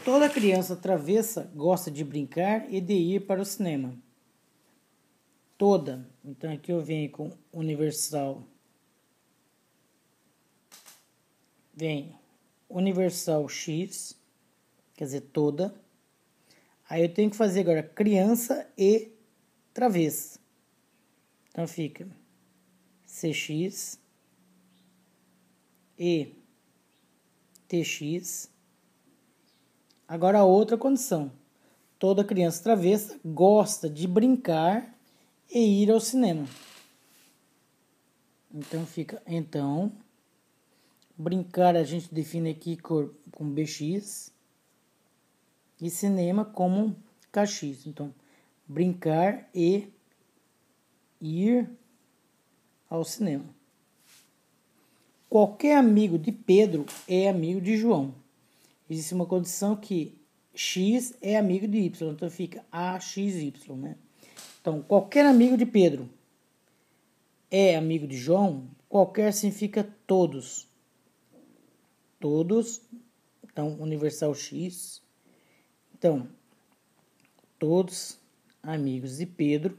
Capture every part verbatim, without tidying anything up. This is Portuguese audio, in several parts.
Toda criança travessa gosta de brincar e de ir para o cinema. Toda. Então aqui eu venho com universal. Vem universal X, quer dizer, toda. Aí eu tenho que fazer agora criança e travessa. Então fica C X e T X. Agora a outra condição. Toda criança travessa gosta de brincar e ir ao cinema. Então fica, então, brincar a gente define aqui com, com B X e cinema como K X. Então, brincar e ir ao cinema. Qualquer amigo de Pedro é amigo de João. Existe uma condição que X é amigo de Y, então fica A X Y, né? Então, qualquer amigo de Pedro é amigo de João, qualquer significa todos. Todos, então, universal X. Então, todos amigos de Pedro,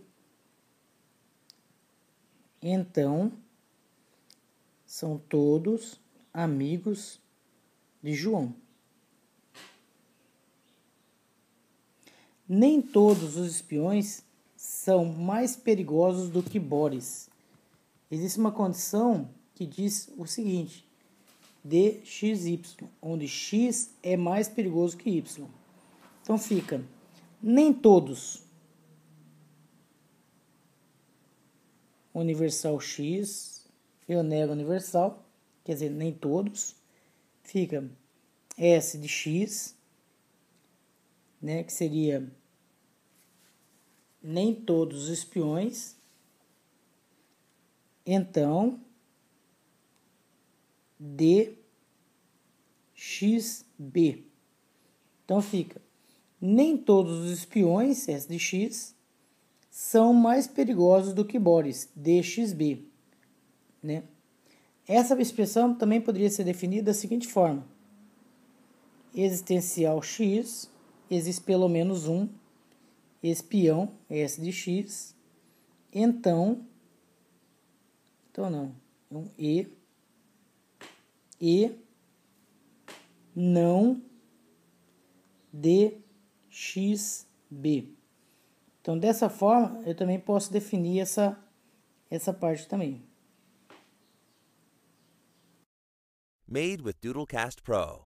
então, são todos amigos de João. Nem todos os espiões são mais perigosos do que Boris. Existe uma condição que diz o seguinte, D X Y, onde X é mais perigoso que Y. Então fica, nem todos, universal X, eu nego universal, quer dizer, nem todos, fica S de X, né, que seria nem todos os espiões, então, D X B. Então fica, nem todos os espiões, S de X, são mais perigosos do que Boris, D X B. Né? Essa expressão também poderia ser definida da seguinte forma. Existencial X, existe pelo menos um espião, S de X, então, então não, um E, E, não, D X B. Então, dessa forma, eu também posso definir essa, essa parte também. Made with Doodlecast Pro.